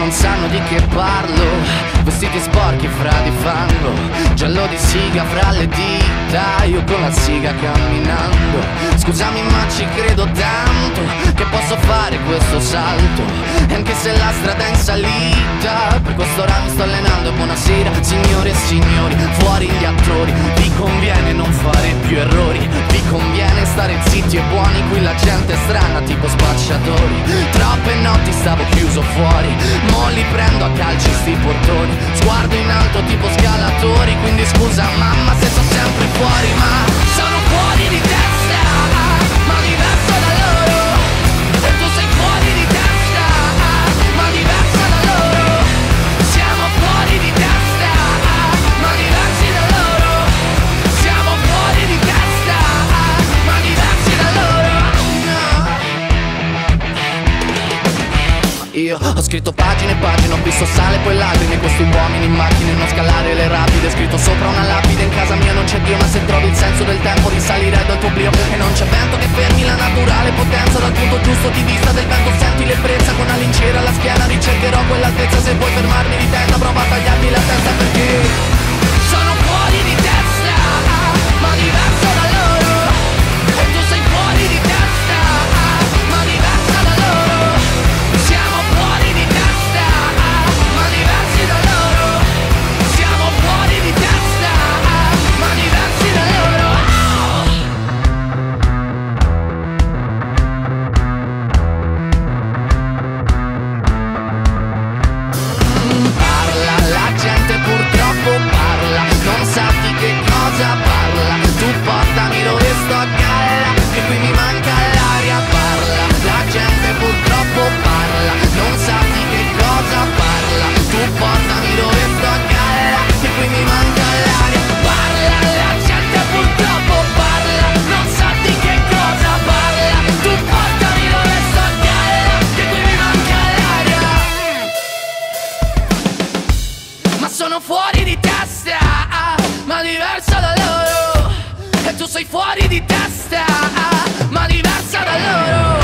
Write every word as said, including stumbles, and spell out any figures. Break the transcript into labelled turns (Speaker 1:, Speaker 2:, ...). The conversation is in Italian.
Speaker 1: non sanno di che parlo. Vestiti sporchi fra di fango, giallo di siga fra le dita, io con la siga camminando. Scusami ma ci credo tanto che posso fare questo salto, e anche se la strada è in salita, per quest'ora mi sto allenando. E buonasera signore e signori, fuori gli attori. Vi conviene non fare più errori, vi conviene stare zitti e buoni, qui la gente è strana tipo spacciatori. Troppe notti stavo chiuso fuori, mo li prendo a calci sti portoni. Sguardo in alto tipo scalatori, quindi scusa mamma se sono sempre fuori, ma sono fuori di testa, ma diverso da loro. E tu sei fuori di testa, ma diversa da loro. Siamo fuori di testa, ma diversi da loro. Siamo fuori di testa, ma diversi da loro. Io ho scritto pagine e pagine, ho visto sale poi lacrime, questi uomini in macchine, non scalare le rapide. Scritto sopra una lapide, in casa mia non c'è Dio, ma se trovi il senso del tempo risalirei dal tuo oblio. E non c'è vento che fermi la naturale potenza, dal punto giusto di vista del vento senti l'ebbrezza. Con una lincera alla schiena ricercherò quell'altezza, se vuoi fermarmi di testa prova a tagliarmi la testa, perché sono fuori di testa, ma diverso da loro. E tu sei fuori di testa, ma diversa da loro. Siamo fuori di testa, ma diversi da loro. Siamo fuori di testa, ma diversi da loro. Parla, la gente purtroppo parla, non sa di che cosa parla. Tu portami dove sto a galla, che qui mi manca l'aria. Parla, la gente purtroppo parla, non sa di che cosa parla. Tu portami dove sto a galla, che qui mi manca l'aria. Parla, la gente purtroppo parla, non sa di che cosa parla. Tu portami dove sto a galla, che qui mi manca l'aria. Ma sono fuori di testa, ma diversa da loro. E tu sei fuori di testa, ma diversa da loro.